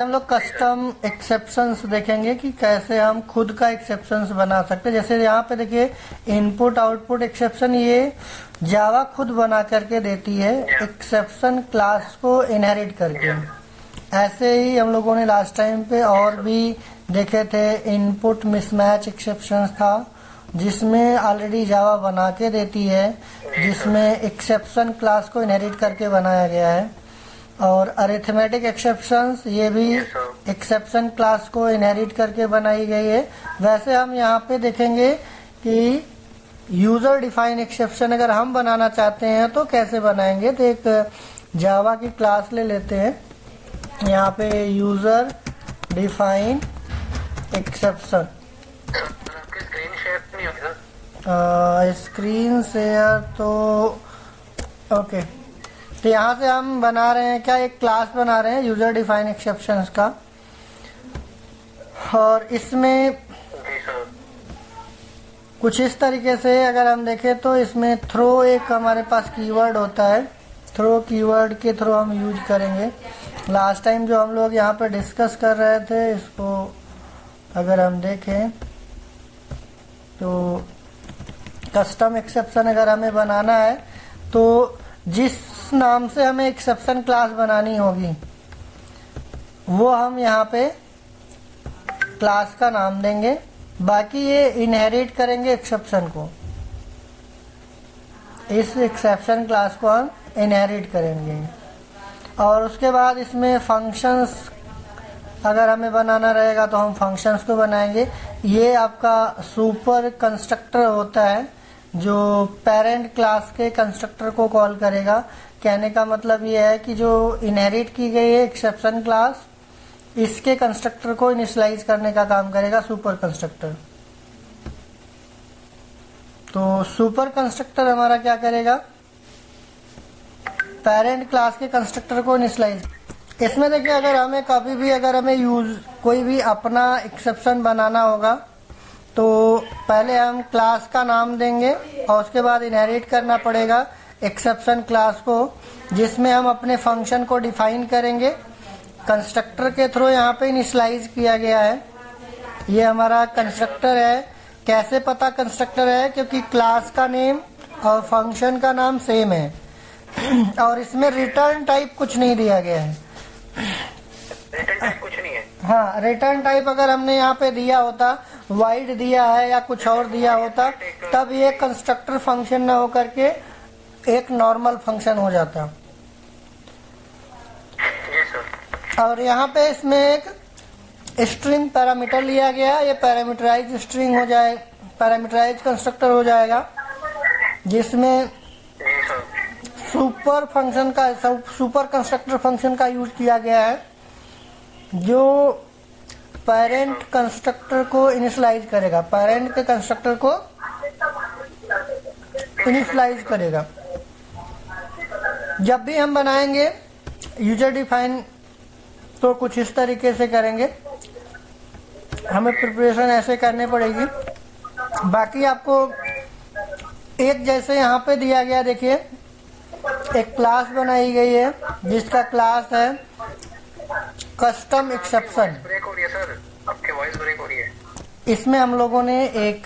हम लोग custom exceptions देखेंगे कि कैसे हम खुद का एक्सेप्शंस बना सकते हैं। जैसे यहाँ पे देखिए इनपुट आउटपुट एक्सेप्शन ये जावा खुद बना करके देती है एक्सेप्शन क्लास को इनहेरिट करके। ऐसे ही हम लोगों ने लास्ट टाइम पे और भी देखे थे, इनपुट मिसमैच एक्सेप्शंस था जिसमें ऑलरेडी जावा बना के देती है, जिसमें एक्सेप्शन क्लास को इनहेरिट करके बनाया गया है। और अरिथमेटिक एक्सेप्शंस ये भी एक्सेप्शन क्लास को इनहेरिट करके बनाई गई है। वैसे हम यहाँ पे देखेंगे कि यूजर डिफाइन एक्सेप्शन अगर हम बनाना चाहते हैं तो कैसे बनाएंगे। तो एक जावा की क्लास ले लेते हैं, यहाँ पे user define exception. Screen share तो ओके। तो यहाँ से हम बना रहे हैं क्या, एक क्लास बना रहे हैं यूजर डिफाइन एक्सेप्शंस का। और इसमें कुछ इस तरीके से अगर हम देखें तो इसमें थ्रो एक हमारे पास कीवर्ड होता है, थ्रो कीवर्ड के थ्रू हम यूज करेंगे। लास्ट टाइम जो हम लोग यहाँ पर डिस्कस कर रहे थे, इसको अगर हम देखें तो कस्टम एक्सेप्शन अगर हमें बनाना है तो जिस नाम से हमें एक्सेप्शन क्लास बनानी होगी वो हम यहाँ पे क्लास का नाम देंगे, बाकी ये इनहेरिट करेंगे एक्सेप्शन को। इस एक्सेप्शन क्लास को हम इनहेरिट करेंगे। और उसके बाद इसमें फंक्शंस अगर हमें बनाना रहेगा तो हम फंक्शंस को बनाएंगे। ये आपका सुपर कंस्ट्रक्टर होता है जो पेरेंट क्लास के कंस्ट्रक्टर को कॉल करेगा। कहने का मतलब ये है कि जो इनहेरिट की गई है एक्सेप्शन क्लास, इसके कंस्ट्रक्टर को इनिशियलाइज करने का काम करेगा सुपर कंस्ट्रक्टर। तो सुपर कंस्ट्रक्टर हमारा क्या करेगा, पेरेंट क्लास के कंस्ट्रक्टर को इनिशियलाइज। इसमें देखिए अगर हमें कभी भी अगर हमें कोई भी अपना एक्सेप्शन बनाना होगा तो पहले हम क्लास का नाम देंगे और उसके बाद इनहेरिट करना पड़ेगा एक्सेप्शन क्लास को, जिसमें हम अपने फंक्शन को डिफाइन करेंगे। कंस्ट्रक्टर के थ्रू यहाँ पे इनिशियलाइज किया गया है। ये हमारा कंस्ट्रक्टर है। कैसे पता कंस्ट्रक्टर है, क्योंकि क्लास का नेम और फंक्शन का नाम सेम है और इसमें रिटर्न टाइप कुछ नहीं दिया गया है। रिटर्न टाइप कुछ नहीं है। हाँ, रिटर्न टाइप अगर हमने यहाँ पे दिया होता, वाइड दिया है या कुछ और दिया होता, तब ये कंस्ट्रक्टर फंक्शन न होकर के एक नॉर्मल फंक्शन हो जाता। और यहाँ पे इसमें एक स्ट्रिंग पैरामीटर लिया गया, ये पैरामीटराइज स्ट्रिंग हो जाए, पैरामीटराइज कंस्ट्रक्टर हो जाएगा, जिसमें सुपर फंक्शन का, सुपर कंस्ट्रक्टर फंक्शन का यूज किया गया है, जो पेरेंट कंस्ट्रक्टर को इनिशियलाइज करेगा, पेरेंट के कंस्ट्रक्टर को इनिशियलाइज करेगा। जब भी हम बनाएंगे यूजर डिफाइन तो कुछ इस तरीके से करेंगे, हमें प्रिपरेशन ऐसे करनी पड़ेगी। बाकी आपको एक जैसे यहाँ पे दिया गया, देखिए एक क्लास बनाई गई है जिसका क्लास है कस्टम एक्सेप्शन। ब्रेक हो रही है सर, आपकी वॉइस ब्रेक हो रही है। इसमें हम लोगों ने एक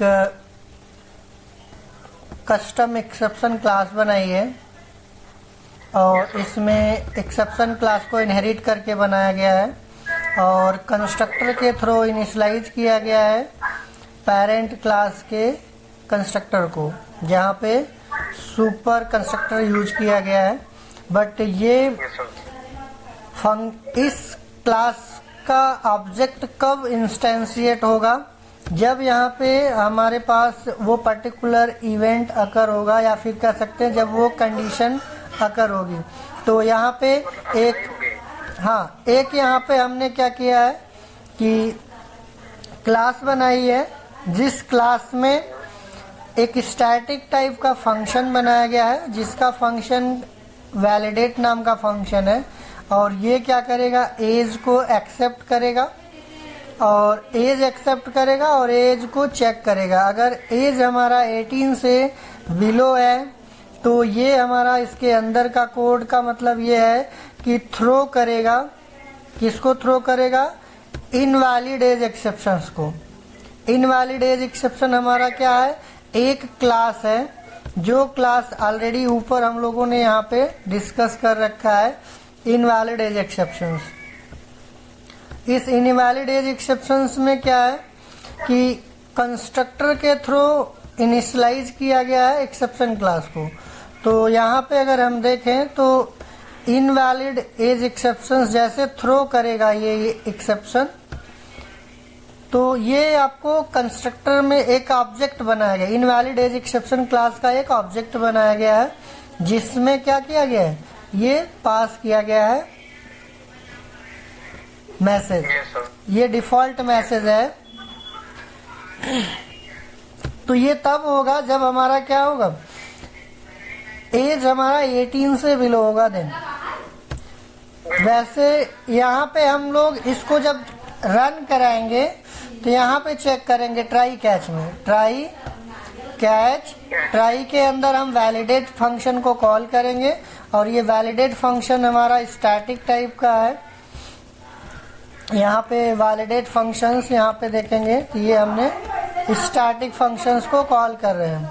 कस्टम एक्सेप्शन क्लास बनाई है और इसमें एक्सेप्शन क्लास को इनहेरिट करके बनाया गया है और कंस्ट्रक्टर के थ्रू इनिशियलाइज किया गया है पेरेंट क्लास के कंस्ट्रक्टर को, जहाँ पे सुपर कंस्ट्रक्टर यूज किया गया है। बट ये इस क्लास का ऑब्जेक्ट कब इंस्टेंशिएट होगा, जब यहाँ पे हमारे पास वो पर्टिकुलर इवेंट अकर होगा, या फिर कह सकते हैं जब वो कंडीशन अकर होगी। तो यहाँ पे एक यहाँ पे हमने क्या किया है कि क्लास बनाई है जिस क्लास में एक स्टैटिक टाइप का फंक्शन बनाया गया है, जिसका फंक्शन वैलिडेट नाम का फंक्शन है। और ये क्या करेगा, एज को एक्सेप्ट करेगा और एज एक्सेप्ट करेगा और एज को चेक करेगा। अगर एज हमारा 18 से बिलो है तो ये हमारा इसके अंदर का कोड का मतलब ये है कि थ्रो करेगा किसको थ्रो करेगा? इनवैलिड एज एक्सेप्शंस को। इनवैलिड एज एक्सेप्शन हमारा क्या है? एक क्लास है, जो क्लास ऑलरेडी ऊपर हम लोगों ने यहाँ पे डिस्कस कर रखा है, इनवैलिड एज एक्सेप्शंस। इस इनवैलिड एज एक्सेप्शंस में क्या है कि कंस्ट्रक्टर के थ्रू इनिशियलाइज किया गया है एक्सेप्शन क्लास को। तो यहाँ पे अगर हम देखें तो इनवैलिड एज एक्सेप्शंस जैसे थ्रो करेगा ये एक्सेप्शन, तो ये आपको कंस्ट्रक्टर में एक ऑब्जेक्ट बनाया गया, इनवैलिड एज एक्सेप्शन क्लास का एक ऑब्जेक्ट बनाया गया है, जिसमें क्या किया गया है? ये पास किया गया है मैसेज। ये डिफॉल्ट मैसेज है। तो ये तब होगा जब हमारा क्या होगा? एज हमारा 18 से बिलो होगा। देन वैसे यहाँ पे हम लोग इसको जब रन कराएंगे तो यहाँ पे चेक करेंगे ट्राई कैच में, ट्राई कैच, ट्राई के अंदर हम वैलिडेट फंक्शन को कॉल करेंगे और ये वैलिडेट फंक्शन हमारा स्टैटिक टाइप का है। यहाँ पे वैलिडेट फंक्शंस यहाँ पे देखेंगे कि ये हमने स्टैटिक फंक्शंस को कॉल कर रहे हैं।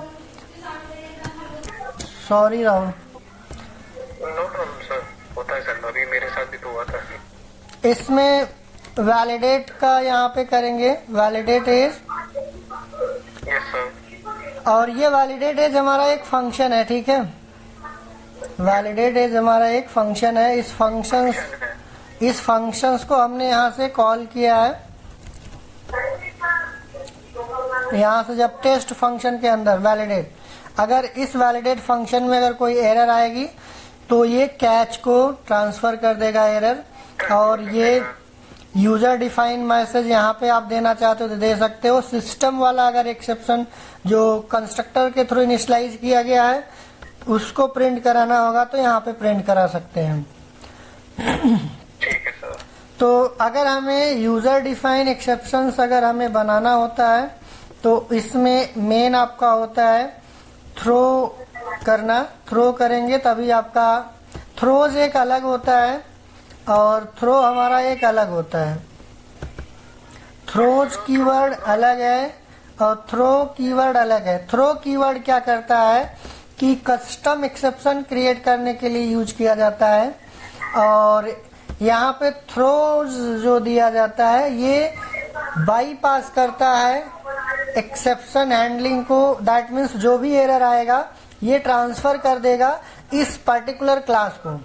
Sorry Rahul. No problem sir, होता है सर, अभी मेरे साथ भी तो हुआ था। इसमें वैलिडेट का यहाँ पे करेंगे वैलिडेट एज। Yes sir. और ये वैलिडेट एज हमारा एक फंक्शन है, ठीक है? वैलिडेट एज हमारा एक फंक्शन है। इस फंक्शंस को हमने यहाँ से कॉल किया है। यहाँ से जब टेस्ट फंक्शन के अंदर वैलिडेट, अगर इस वैलिडेट फंक्शन में अगर कोई एरर आएगी तो ये कैच को ट्रांसफर कर देगा एरर, और ये यूजर डिफाइन मैसेज यहाँ पे आप देना चाहते हो तो दे सकते हो। सिस्टम वाला अगर एक्सेप्शन जो कंस्ट्रक्टर के थ्रू इनिशियलाइज किया गया है उसको प्रिंट कराना होगा तो यहाँ पे प्रिंट करा सकते हैं। ठीक है सर। तो अगर हमें यूजर डिफाइन एक्सेप्शंस अगर हमें बनाना होता है तो इसमें मेन आपका होता है थ्रो करना। थ्रो करेंगे तभी आपका थ्रोज एक अलग होता है और थ्रो हमारा एक अलग होता है। थ्रोज कीवर्ड अलग है और थ्रो कीवर्ड अलग है। थ्रो कीवर्ड क्या करता है कि कस्टम एक्सेप्शन क्रिएट करने के लिए यूज किया जाता है, और यहाँ पे थ्रोज जो दिया जाता है ये बाईपास करता है एक्सेप्शन हैंडलिंग को। दैट मीन्स जो भी एरर आएगा ये ट्रांसफर कर देगा इस पर्टिकुलर क्लास को।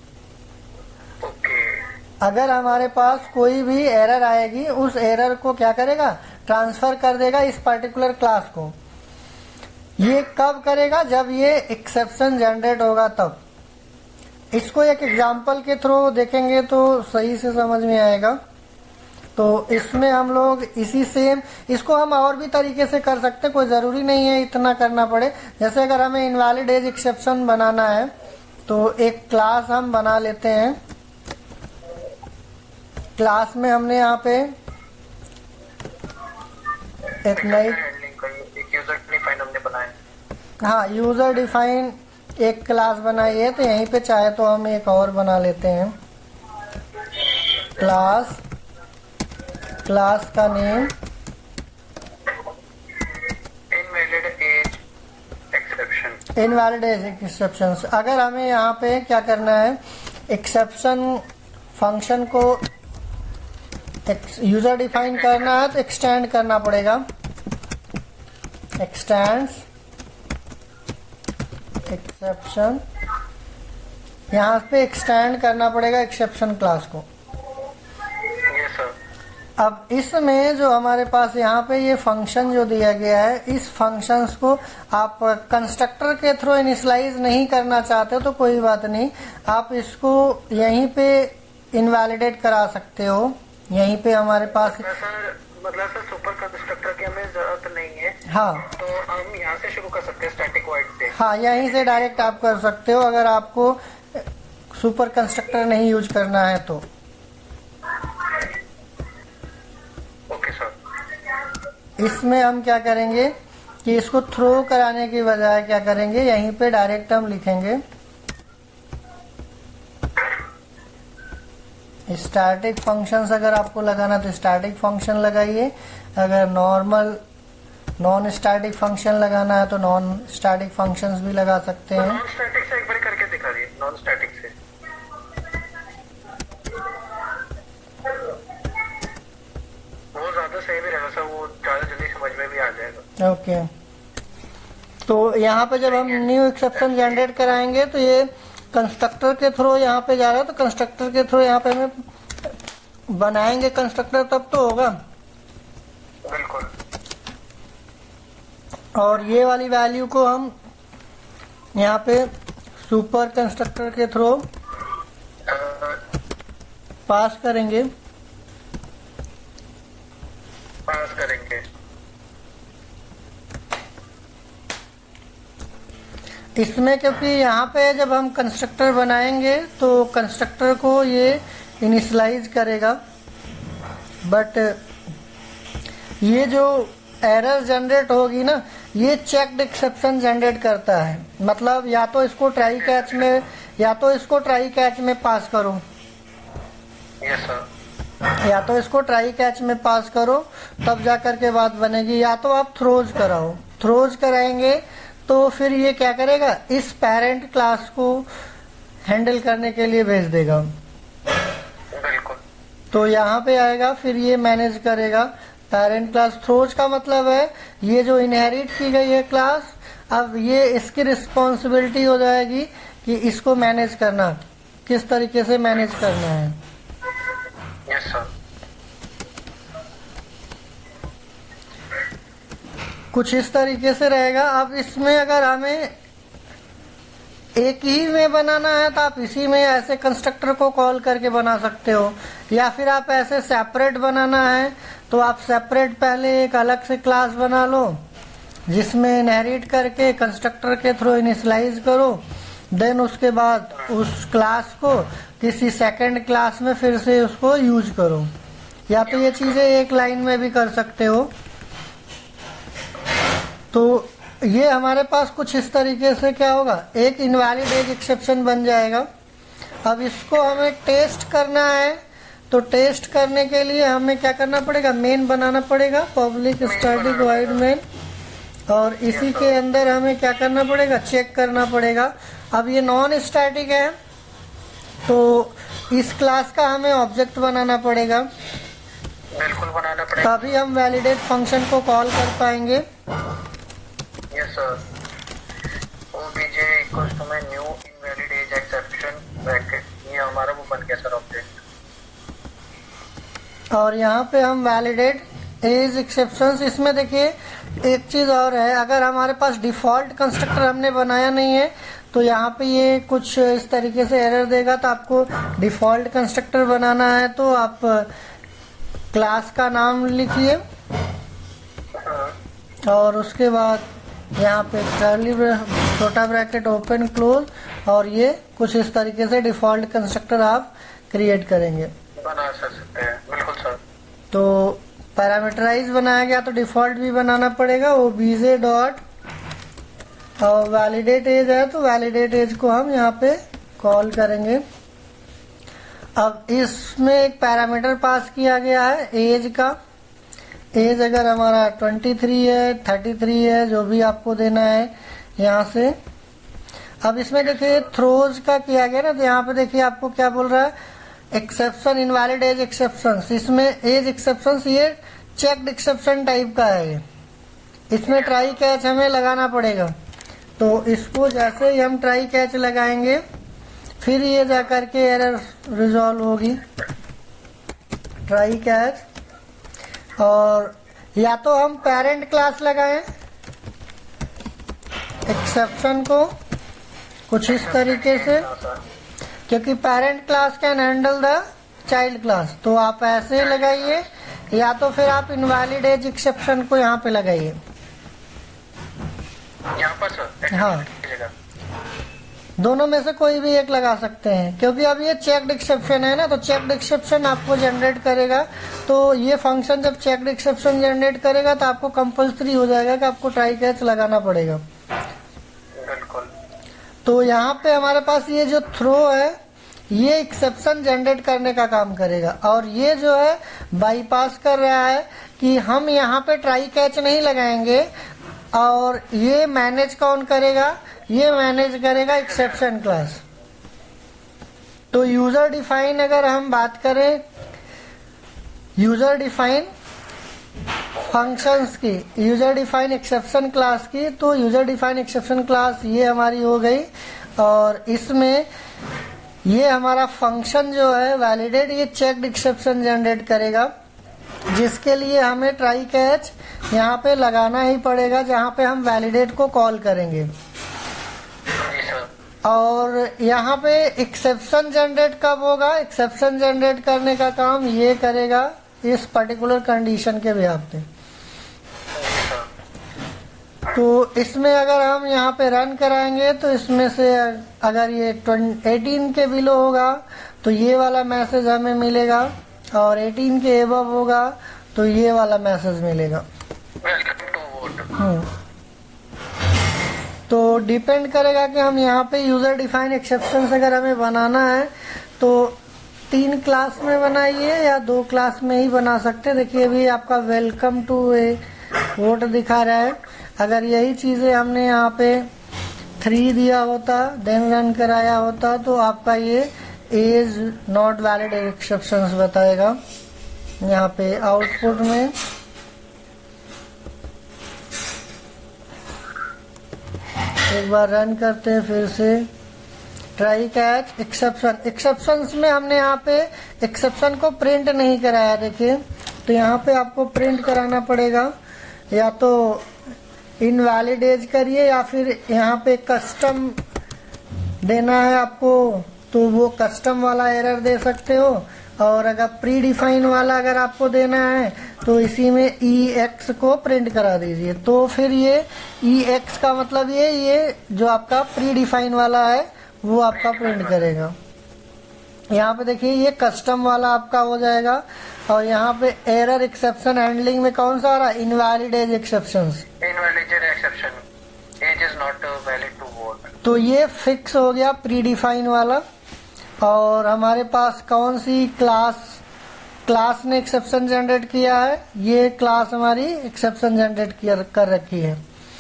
अगर हमारे पास कोई भी एरर आएगी उस एरर को क्या करेगा? ट्रांसफर कर देगा इस पर्टिकुलर क्लास को। ये कब करेगा? जब ये एक्सेप्शन जनरेट होगा तब। इसको एक एग्जांपल के थ्रू देखेंगे तो सही से समझ में आएगा। तो इसमें हम लोग इसी सेम इसको हम और भी तरीके से कर सकते हैं, कोई ज़रूरी नहीं है इतना करना पड़े। जैसे अगर हमें इनवैलिड एज एक्सेप्शन बनाना है तो एक क्लास हम बना लेते हैं। क्लास में हमने यहाँ पे एक नई यूजर डिफाइन हमने बनाया। हाँ, यूजर डिफाइन एक क्लास बनाई है, तो यहीं पे चाहे तो हम एक और बना लेते हैं। क्लास का नेम इनवैलिड एज एक्सेप्शन। अगर हमें यहाँ पे क्या करना है, एक्सेप्शन फंक्शन को यूजर डिफाइन करना है तो एक्सटेंड करना पड़ेगा। एक्सटेंड्स एक्सेप्शन, यहाँ पे एक्सटेंड करना पड़ेगा एक्सेप्शन क्लास को। अब इसमें जो हमारे पास यहाँ पे ये फंक्शन जो दिया गया है, इस फंक्शंस को आप कंस्ट्रक्टर के थ्रू इनिशियलाइज नहीं करना चाहते तो कोई बात नहीं, आप इसको यहीं पे इनवैलिडेट करा सकते हो। यहीं पे हमारे पास मतलब सर सुपर कंस्ट्रक्टर की हमें जरूरत नहीं है। हाँ, तो हम यहाँ से शुरू कर सकते हैं स्टैटिक वॉइड से। हाँ, यहीं से डायरेक्ट आप कर सकते हो अगर आपको सुपर कंस्ट्रक्टर नहीं यूज करना है तो। Okay sir. इसमें हम क्या करेंगे कि इसको थ्रो कराने की बजाय क्या करेंगे, यहीं पे डायरेक्ट हम लिखेंगे स्टैटिक फंक्शंस अगर आपको लगाना तो स्टैटिक फंक्शन लगाइए, अगर नॉर्मल नॉन स्टैटिक फंक्शन लगाना है तो नॉन स्टैटिक फंक्शंस भी लगा सकते हैं। नॉन स्टैटिक से एक बार करके दिखा दिए, नॉन स्टैटिक से। वो ज्यादा सही भी रहेगा सर, वो ज्यादा जल्दी समझ में भी आ जाएगा। ओके, तो यहाँ पे जब हम न्यू एक्सेप्शन जनरेट कराएंगे तो ये कंस्ट्रक्टर के थ्रू यहाँ पे जा रहा है, तो कंस्ट्रक्टर के थ्रू यहाँ पे हमें बनाएंगे कंस्ट्रक्टर तब तो होगा। बिल्कुल। और ये वाली वैल्यू को हम यहाँ पे सुपर कंस्ट्रक्टर के थ्रू पास करेंगे। इसमें क्योंकि यहाँ पे जब हम कंस्ट्रक्टर बनाएंगे तो कंस्ट्रक्टर को ये इनिशियलाइज करेगा, बट ये जो एरर जनरेट होगी ना, ये चेक्ड एक्सेप्शन जनरेट करता है। मतलब या तो इसको ट्राई कैच में पास करो, यस सर, या तो इसको ट्राई कैच में पास करो तब जा कर के बात बनेगी, या तो आप थ्रोज कराओ। थ्रोज कराएंगे तो फिर ये क्या करेगा, इस पेरेंट क्लास को हैंडल करने के लिए भेज देगा। बिल्कुल। तो यहाँ पे आएगा, फिर ये मैनेज करेगा पेरेंट क्लास। थ्रोज का मतलब है ये जो इनहेरिट की गई है क्लास, अब ये इसकी रिस्पॉन्सिबिलिटी हो जाएगी कि इसको मैनेज करना, किस तरीके से मैनेज करना है। Yes sir. कुछ इस तरीके से रहेगा। अब इसमें अगर हमें एक ही में बनाना है तो आप इसी में ऐसे कंस्ट्रक्टर को कॉल करके बना सकते हो, या फिर आप ऐसे सेपरेट बनाना है तो आप सेपरेट पहले एक अलग से क्लास बना लो जिसमें इनहेरिट करके कंस्ट्रक्टर के थ्रू इनिशियलाइज करो, देन उसके बाद उस क्लास को किसी सेकंड क्लास में फिर से उसको यूज करो, या तो ये चीजें एक लाइन में भी कर सकते हो। तो ये हमारे पास कुछ इस तरीके से क्या होगा, एक इनवैलिड एज एक्सेप्शन बन जाएगा। अब इसको हमें टेस्ट करना है, तो टेस्ट करने के लिए हमें क्या करना पड़ेगा, मेन बनाना पड़ेगा, पब्लिक स्टैटिक वॉइड मेन, और इसी के अंदर हमें क्या करना पड़ेगा, चेक करना पड़ेगा। अब ये नॉन स्टैटिक है तो इस क्लास का हमें ऑब्जेक्ट बनाना पड़ेगा, बिल्कुल बनाना पड़ेगा, तभी हम वैलिडेट फंक्शन को कॉल कर पाएंगे। Yes sir. OBJ equals to में new invalid age exception bracket, ये हमारा वो बन गया सर ऑब्जेक्ट। और यहाँ पे हम वैलिडेट एज एक्सेप्शंस, इसमें देखिए एक चीज और है, अगर हमारे पास डिफॉल्ट कंस्ट्रक्टर हमने बनाया नहीं है तो यहाँ पे ये कुछ इस तरीके से एरर देगा। तो आपको डिफॉल्ट कंस्ट्रक्टर बनाना है तो आप क्लास का नाम लिखिए और उसके बाद यहाँ पे कर्ली छोटा ब्रैकेट ओपन क्लोज, और ये कुछ इस तरीके से डिफॉल्ट कंस्ट्रक्टर आप क्रिएट करेंगे, बना सकते हैं। बिल्कुल सर। तो पैरामीटराइज बनाया गया तो डिफॉल्ट भी बनाना पड़ेगा। वो बीजे डॉट और वैलिडेट एज है तो वैलिडेट एज को हम यहाँ पे कॉल करेंगे। अब इसमें एक पैरामीटर पास किया गया है एज का। एज अगर हमारा 23 है, 33 है, जो भी आपको देना है यहाँ से। अब इसमें देखिए थ्रोज का किया गया ना, तो यहाँ पे देखिए आपको क्या बोल रहा है, एक्सेप्शन इनवैलिड एज एक्सेप्शन। इसमें एज एक्सेप्शन ये चेक्ड एक्सेप्शन टाइप का है, इसमें ट्राई कैच हमें लगाना पड़ेगा। तो इसको जैसे ही हम ट्राई कैच लगाएंगे फिर ये जा करके एरर रिजॉल्व होगी। ट्राई कैच, और या तो हम पेरेंट क्लास लगाएं एक्सेप्शन को कुछ इस तरीके से, क्योंकि parent class can handle the child class, तो आप ऐसे लगाइए, या तो फिर आप इनवैलिड एज एक्सेप्शन को यहाँ पे लगाइए। यहाँ पर सर हाँ, दोनों में से कोई भी एक लगा सकते हैं, क्योंकि अब ये चेक्ड एक्सेप्शन है ना, तो चेक्ड एक्सेप्शन आपको जनरेट करेगा। तो ये फंक्शन जब चेक्ड एक्सेप्शन जनरेट करेगा तो आपको कंपल्सरी हो जाएगा कि आपको ट्राई कैच लगाना पड़ेगा। बिल्कुल। तो यहाँ पे हमारे पास ये जो थ्रो है ये एक्सेप्शन जनरेट करने का काम करेगा, और ये जो है बाईपास कर रहा है कि हम यहाँ पे ट्राई कैच नहीं लगाएंगे, और ये मैनेज कौन करेगा, ये मैनेज करेगा एक्सेप्शन क्लास। तो यूजर डिफाइन अगर हम बात करें यूजर डिफाइन फंक्शंस की, यूजर डिफाइन एक्सेप्शन क्लास की, तो यूजर डिफाइन एक्सेप्शन क्लास ये हमारी हो गई, और इसमें ये हमारा फंक्शन जो है वैलिडेट ये चेक्ड एक्सेप्शन जनरेट करेगा, जिसके लिए हमें ट्राई कैच यहाँ पे लगाना ही पड़ेगा जहाँ पे हम वैलिडेट को कॉल करेंगे। और यहाँ पे एक्सेप्शन जनरेट कब होगा, एक्सेप्शन जनरेट करने का काम ये करेगा इस पर्टिकुलर कंडीशन के बिहाफ पे। तो इसमें अगर हम यहाँ पे रन कराएंगे तो इसमें से अगर ये 18 के बिलो होगा तो ये वाला मैसेज हमें मिलेगा, और 18 के एबव होगा तो ये वाला मैसेज मिलेगा। तो डिपेंड करेगा कि हम यहाँ पे यूजर डिफाइन एक्सेप्शन अगर हमें बनाना है तो 3 क्लास में बनाइए या 2 क्लास में ही बना सकते। देखिए अभी आपका वेलकम टू ए वोट दिखा रहा है, अगर यही चीजें हमने यहाँ पे 3 दिया होता देन रन कराया होता तो आपका ये इज नॉट वैलिड एक्सेप्शंस बताएगा यहाँ पे आउटपुट में। एक बार रन करते हैं फिर से, ट्राई कैच एक्सेप्शन, एक्सेप्शंस में हमने यहाँ पे एक्सेप्शन को प्रिंट नहीं कराया। देखिए तो यहाँ पे आपको प्रिंट कराना पड़ेगा, या तो इनवैलिड एज करिए या फिर यहाँ पे कस्टम देना है आपको तो वो कस्टम वाला एरर दे सकते हो, और अगर प्री डिफाइन वाला अगर आपको देना है तो इसी में EX को प्रिंट करा दीजिए। तो फिर ये EX का मतलब ये जो आपका प्री डिफाइन वाला है वो आपका प्रिंट करेगा। यहाँ पे देखिए ये कस्टम वाला आपका हो जाएगा, और यहाँ पे एरर एक्सेप्शन हैंडलिंग में कौन सा आ रहा है, invalid age exceptions, invalid exception age is not valid to vote. तो ये फिक्स हो गया प्री डिफाइन वाला। और हमारे पास कौन सी क्लास ने एक्सेप्शन जनरेट किया है, ये क्लास हमारी एक्सेप्शन जनरेट कर रखी है।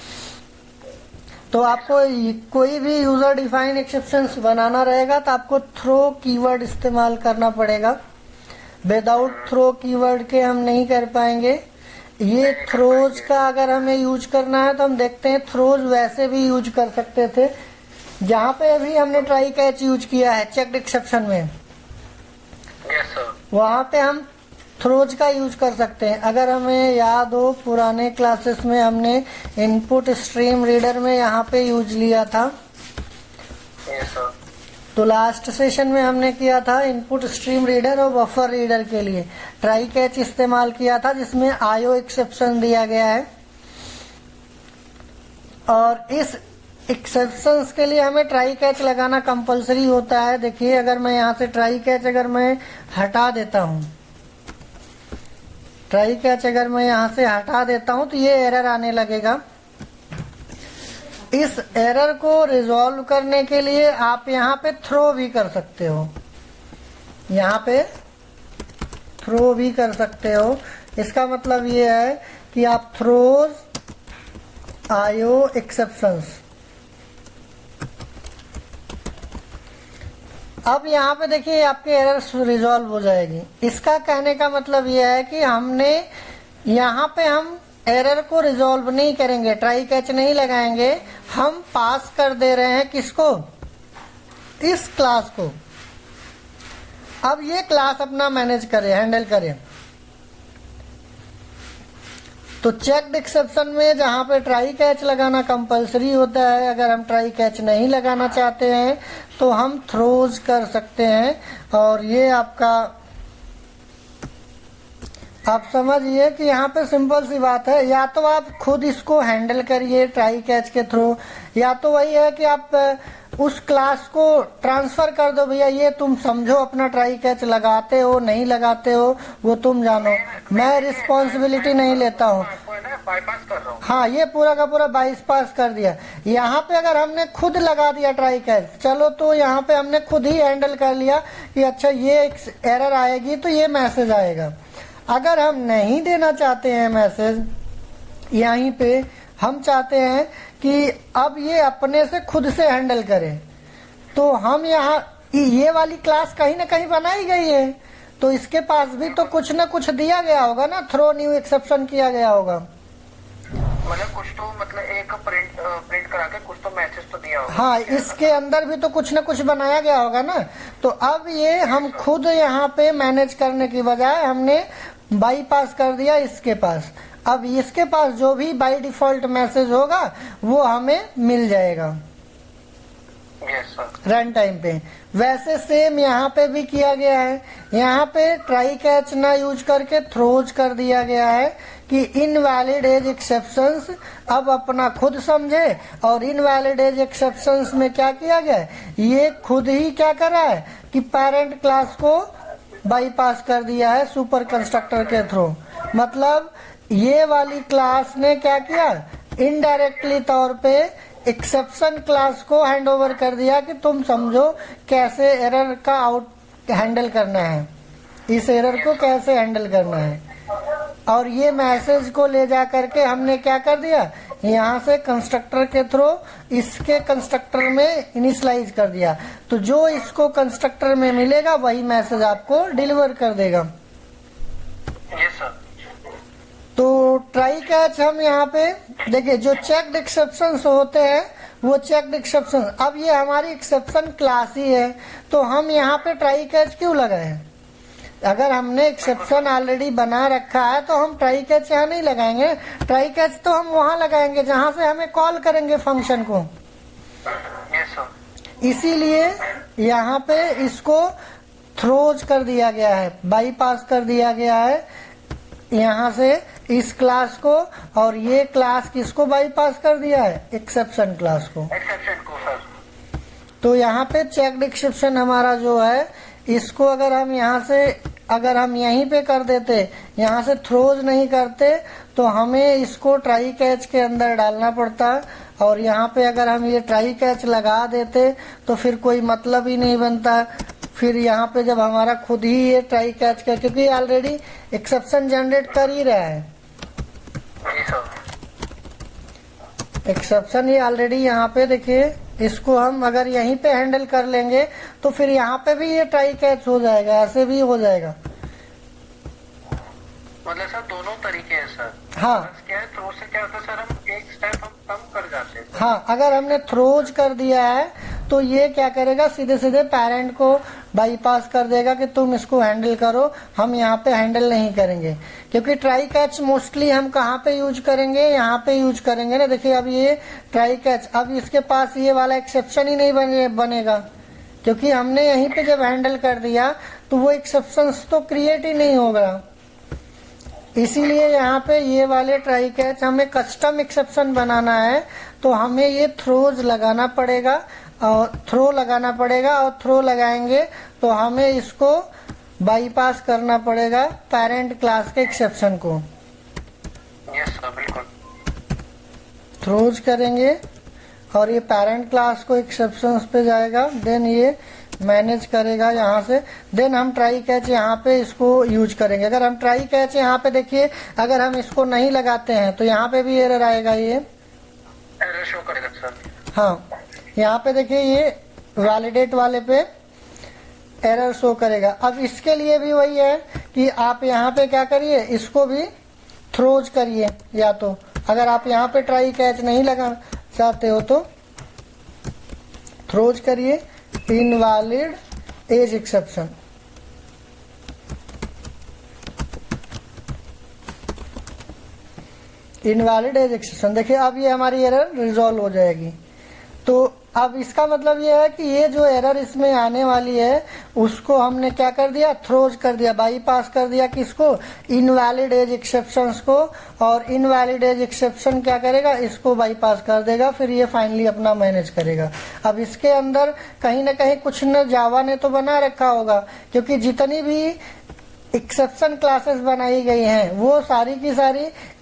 तो आपको कोई भी यूजर डिफाइन एक्सेप्शंस बनाना रहेगा तो आपको थ्रो कीवर्ड इस्तेमाल करना पड़ेगा। विदाउट थ्रो कीवर्ड के हम नहीं कर पाएंगे। ये थ्रोज का अगर हमें यूज करना है तो हम देखते हैं थ्रोज वैसे भी यूज कर सकते थे, जहाँ पे अभी हमने ट्राई कैच यूज किया है चेक्ड एक्सेप्शन में, वहाँ पे हम थ्रोज का यूज कर सकते हैं। अगर हमें याद हो पुराने क्लासेस में हमने इनपुट स्ट्रीम रीडर में यहाँ पे यूज लिया था। तो लास्ट सेशन में हमने किया था इनपुट स्ट्रीम रीडर और बफर रीडर के लिए ट्राई कैच इस्तेमाल किया था, जिसमें आईओ एक्सेप्शन दिया गया है। और इस एक्सेप्शंस के लिए हमें ट्राई कैच लगाना कंपलसरी होता है। देखिए अगर मैं यहाँ से ट्राई कैच अगर मैं हटा देता हूँ, ट्राई कैच अगर मैं यहाँ से हटा देता हूँ तो ये एरर आने लगेगा। इस एरर को रिजॉल्व करने के लिए आप यहाँ पे थ्रो भी कर सकते हो, यहाँ पे थ्रो भी कर सकते हो। इसका मतलब ये है कि आप थ्रोज आईओ एक्सेप्शंस, अब यहाँ पे देखिए आपके एरर रिजॉल्व हो जाएगी। इसका कहने का मतलब यह है कि हमने यहाँ पे हम एरर को रिजॉल्व नहीं करेंगे, ट्राई कैच नहीं लगाएंगे, हम पास कर दे रहे हैं किसको, इस क्लास को। अब ये क्लास अपना मैनेज करे, हैंडल करे। तो चेक्ड एक्सेप्शन में जहाँ पे ट्राई कैच लगाना कंपलसरी होता है, अगर हम ट्राई कैच नहीं लगाना चाहते हैं तो हम थ्रोज कर सकते हैं। और ये आपका आप समझिए कि यहाँ पे सिंपल सी बात है, या तो आप खुद इसको हैंडल करिए ट्राई कैच के थ्रू, या तो वही है कि आप उस क्लास को ट्रांसफर कर दो, भैया ये तुम समझो अपना ट्राई कैच लगाते हो नहीं लगाते हो वो तुम जानो, मैं रिस्पॉन्सिबिलिटी नहीं लेता हूँ। आपको है ना बाईपास कर रहा हूँ। हाँ, ये पूरा का पूरा बाईपास कर दिया। यहाँ पे अगर हमने खुद लगा दिया ट्राई कैच, चलो तो यहाँ पे हमने खुद ही हैंडल कर लिया कि अच्छा ये एरर आएगी तो ये मैसेज आएगा। अगर हम नहीं देना चाहते हैं मैसेज, यहीं पे हम चाहते हैं कि अब ये अपने से खुद से हैंडल करे, तो हम यहाँ ये वाली क्लास कहीं ना कहीं बनाई गई है, तो इसके पास भी तो कुछ ना कुछ दिया गया होगा ना, थ्रो न्यू एक्सेप्शन किया गया होगा। मतलब कुछ तो मतलब एक प्रिंट करा के कुछ तो मैसेज तो दिया होगा। हाँ, इसके अंदर भी तो कुछ ना कुछ बनाया गया होगा ना। तो अब ये हम खुद यहाँ पे मैनेज करने की बजाय हमने बाईपास कर दिया इसके पास। अब इसके पास जो भी बाय डिफॉल्ट मैसेज होगा वो हमें मिल जाएगा रन टाइम पे। वैसे सेम यहाँ पे भी किया गया है। यहाँ पे ट्राई कैच ना यूज करके थ्रोज कर दिया गया है कि इनवैलिड एज एक्सेप्शंस अब अपना खुद समझे, और इनवैलिड एज एक्सेप्शंस में क्या किया गया है, ये खुद ही क्या करा है कि पेरेंट क्लास को बाईपास कर दिया है सुपर कंस्ट्रक्टर के थ्रू। मतलब ये वाली क्लास ने क्या किया, इनडायरेक्टली तौर पे एक्सेप्शन क्लास को हैंड ओवर कर दिया कि तुम समझो कैसे एरर का हैंडल करना है, इस एरर को कैसे हैंडल करना है। और ये मैसेज को ले जा करके हमने क्या कर दिया, यहाँ से कंस्ट्रक्टर के थ्रू इसके कंस्ट्रक्टर में इनिशियलाइज कर दिया, तो जो इसको कंस्ट्रक्टर में मिलेगा वही मैसेज आपको डिलीवर कर देगा। Yes sir. तो ट्राई कैच हम यहाँ पे देखिए, जो चेक्ड एक्सेप्शंस होते हैं वो चेक्ड एक्सेप्शन, अब ये हमारी एक्सेप्शन क्लास ही है, तो हम यहाँ पे ट्राई कैच क्यों लगाए। अगर हमने एक्सेप्शन ऑलरेडी बना रखा है तो हम ट्राई कैच यहाँ नहीं लगाएंगे। ट्राई कैच तो हम वहां लगाएंगे जहां से हमें कॉल करेंगे फंक्शन को। Yes sir. इसीलिए यहाँ पे इसको थ्रोज कर दिया गया है, बाईपास कर दिया गया है यहाँ से इस क्लास को, और ये क्लास किसको बाईपास कर दिया है, एक्सेप्शन क्लास को। एक्सेप्शन को सर। तो यहाँ पे चेक्ड एक्सेप्शन हमारा जो है, इसको अगर हम यहाँ से अगर हम यहीं पे कर देते, यहाँ से थ्रोज नहीं करते, तो हमें इसको ट्राई कैच के अंदर डालना पड़ता, और यहाँ पे अगर हम ये ट्राई कैच लगा देते तो फिर कोई मतलब ही नहीं बनता। फिर यहाँ पे जब हमारा खुद ही ये ट्राई कैच कर, क्योंकि ऑलरेडी एक्सेप्शन जनरेट कर ही रहा है, एक्सेप्शन ये ऑलरेडी यहाँ पे देखिए, इसको हम अगर यहीं पे हैंडल कर लेंगे तो फिर यहाँ पे भी ये ट्राई कैच हो जाएगा, ऐसे भी हो जाएगा। मतलब सर दोनों तरीके हैं सर। हाँ, क्या है, थ्रो से क्या होता है सर, हम एक स्टेप हम कम कर जाते हैं। हाँ, अगर हमने थ्रोज कर दिया है तो ये क्या करेगा, सीधे सीधे पेरेंट को बाईपास कर देगा कि तुम इसको हैंडल करो, हम यहाँ पे हैंडल नहीं करेंगे। क्योंकि ट्राई कैच मोस्टली हम कहाँ पे यूज करेंगे, यहाँ पे यूज करेंगे ना। देखिए अब ये ट्राई कैच, अब इसके पास ये वाला एक्सेप्शन ही नहीं बनेगा, क्योंकि हमने यहीं पे जब हैंडल कर दिया तो वो एक्सेप्शन तो क्रिएट ही नहीं होगा। इसीलिए यहाँ पे ये वाले ट्राई कैच हमें कस्टम एक्सेप्शन बनाना है, तो हमें ये थ्रोज लगाना पड़ेगा और थ्रो लगाना पड़ेगा, और थ्रो लगाएंगे तो हमें इसको बाईपास करना पड़ेगा पेरेंट क्लास के एक्सेप्शन को। यस सर, बिल्कुल। थ्रोज करेंगे और ये पेरेंट क्लास को एक्सेप्शंस पे जाएगा, देन ये मैनेज करेगा यहाँ से, देन हम ट्राई कैच यहाँ पे इसको यूज करेंगे। अगर हम ट्राई कैच यहाँ पे देखिए, अगर हम इसको नहीं लगाते हैं तो यहाँ पे भी एरर आएगा, ये एरर शो करेगा सर। हाँ, यहाँ पे देखिए ये वैलिडेट वाले पे एरर शो करेगा। अब इसके लिए भी वही है कि आप यहाँ पे क्या करिए, इसको भी थ्रोज करिए, या तो अगर आप यहाँ पे ट्राई कैच नहीं लगा चाहते हो तो थ्रोज करिए invalid age exception. Invalid age exception, देखिए अब ये हमारी एरर रिजॉल्व हो जाएगी। तो अब इसका मतलब ये है कि ये जो एरर इसमें आने वाली है उसको हमने क्या कर दिया, थ्रोज कर दिया, बाईपास कर दिया किसको, इनवैलिड एज एक्सेप्शंस को, और इनवैलिड एज एक्सेप्शन क्या करेगा, इसको बाईपास कर देगा, फिर ये फाइनली अपना मैनेज करेगा। अब इसके अंदर कहीं ना कहीं कुछ न जावा ने तो बना रखा होगा, क्योंकि जितनी भी एक्सेप्शन क्लासेस बनाई गई हैं वो सारी की सारी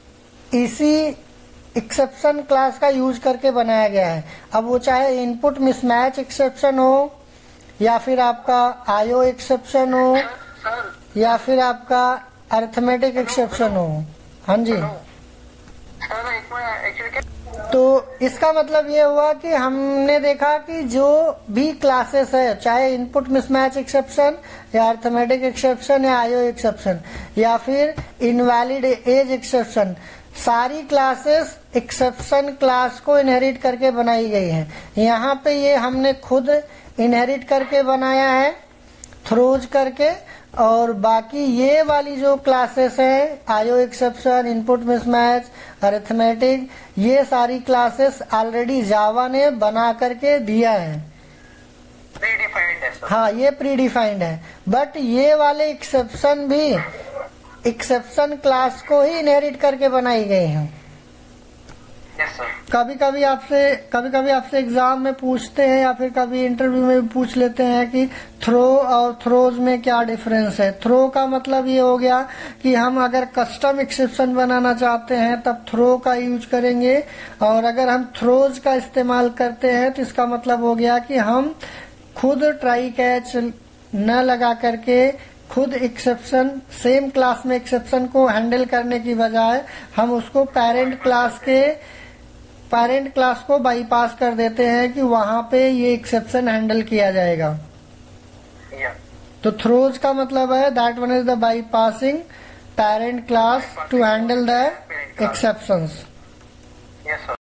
इसी एक्सेप्शन क्लास का यूज करके बनाया गया है। अब वो चाहे इनपुट मिसमैच एक्सेप्शन हो, या फिर आपका आईओ एक्सेप्शन हो, सर या फिर आपका अरिथमेटिक एक्सेप्शन हो। हाँ जी। सर एक मिनट, एक्चुअली तो इसका मतलब ये हुआ कि हमने देखा कि जो भी क्लासेस है, चाहे इनपुट मिसमैच एक्सेप्शन या अरिथमेटिक एक्सेप्शन या आईओ एक्सेप्शन या फिर इनवैलिड एज एक्सेप्शन, सारी क्लासेस एक्सेप्शन क्लास को इनहेरिट करके बनाई गई हैं। यहाँ पे ये हमने खुद इनहेरिट करके बनाया है थ्रोज करके, और बाकी ये वाली जो क्लासेस है IO exception, input mismatch, arithmetic, ये सारी क्लासेस ऑलरेडी जावा ने बना करके दिया है। प्रीडिफाइंड है सर। हाँ, ये प्रीडिफाइंड है, बट ये वाले एक्सेप्शन भी एक्सेप्शन क्लास को ही इनहेरिट करके बनाई गई हैं। Yes sir. कभी कभी आपसे एग्जाम में पूछते हैं या फिर कभी इंटरव्यू में भी पूछ लेते हैं कि थ्रो और थ्रोज में क्या डिफरेंस है। थ्रो का मतलब ये हो गया कि हम अगर कस्टम एक्सेप्शन बनाना चाहते हैं तब थ्रो का यूज करेंगे, और अगर हम थ्रोज का इस्तेमाल करते हैं तो इसका मतलब हो गया कि हम खुद ट्राई कैच न लगा करके खुद एक्सेप्शन, सेम क्लास में एक्सेप्शन को हैंडल करने की बजाय हम उसको पेरेंट क्लास को बाईपास कर देते हैं कि वहां पे ये एक्सेप्शन हैंडल किया जाएगा। तो थ्रोज का मतलब है that one is the bypassing parent class to handle the exceptions. Yes sir.